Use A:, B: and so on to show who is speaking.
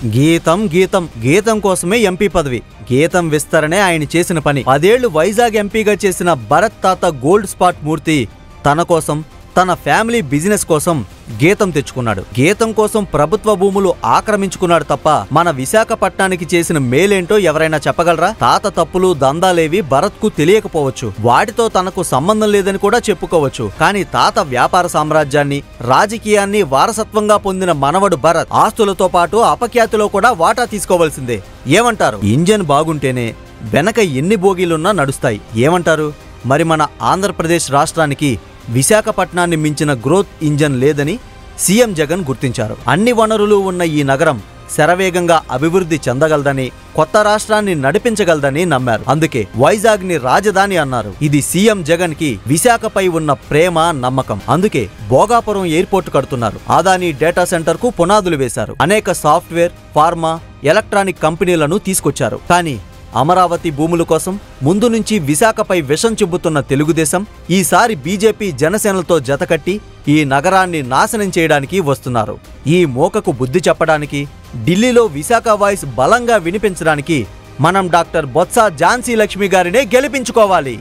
A: గీతం గీతం గీతం కోసమే ఎంపీ పదవి. గీతం విస్తరణే ఆయన చేసిన పని. 10 ఏళ్లు వైజాగ్ ఎంపీగా చేసిన భరత్ తాత గోల్డ్ స్పాట్ మూర్తి తన కోసం, తన ఫ్యామిలీ బిజినెస్ కోసం గీతం తెచ్చుకున్నాడు. గీతం కోసం ప్రభుత్వ భూములు ఆక్రమించుకున్నాడు తప్ప మన విశాఖపట్నానికి చేసిన మేలేంటో ఎవరైనా చెప్పగలరా? తాత తప్పులు దందాలేవి భరత్ కు తెలియకపోవచ్చు, వాటితో తనకు సంబంధం లేదని కూడా చెప్పుకోవచ్చు. కానీ తాత వ్యాపార సామ్రాజ్యాన్ని, రాజకీయాన్ని వారసత్వంగా పొందిన మనవడు భరత్ ఆస్తులతో పాటు అపఖ్యాతిలో కూడా వాటా తీసుకోవాల్సిందే. ఏమంటారు? ఇంజన్ బాగుంటేనే వెనక ఎన్ని బోగీలున్నా నడుస్తాయి. ఏమంటారు? మరి మన ఆంధ్రప్రదేశ్ రాష్ట్రానికి విశాఖపట్నాన్ని మించిన గ్రోత్ ఇంజన్ లేదని సీఎం జగన్ గుర్తించారు. అన్ని వనరులు ఉన్న ఈ నగరం శరవేగంగా అభివృద్ధి చెందగలదని, కొత్త రాష్ట్రాన్ని నడిపించగలదని నమ్మారు. అందుకే వైజాగ్ ని రాజధాని అన్నారు. ఇది సీఎం జగన్ కి విశాఖపై ఉన్న ప్రేమ, నమ్మకం. అందుకే భోగాపురం ఎయిర్పోర్ట్ కడుతున్నారు. అదానీ డేటా సెంటర్ కు పునాదులు వేశారు. అనేక సాఫ్ట్వేర్, ఫార్మా, ఎలక్ట్రానిక్ కంపెనీలను తీసుకొచ్చారు. కానీ అమరావతి భూముల కోసం ముందు నుంచి విశాఖపై విషం చెబుతున్న తెలుగుదేశం ఈసారి బీజేపీ, జనసేనలతో జతకట్టి ఈ నగరాన్ని నాశనం చేయడానికి వస్తున్నారు. ఈ మోకకు బుద్ధి చెప్పడానికి, ఢిల్లీలో విశాఖ వాయిస్ బలంగా వినిపించడానికి మనం డాక్టర్ బొత్స ఝాన్సీ లక్ష్మి గారినే గెలిపించుకోవాలి.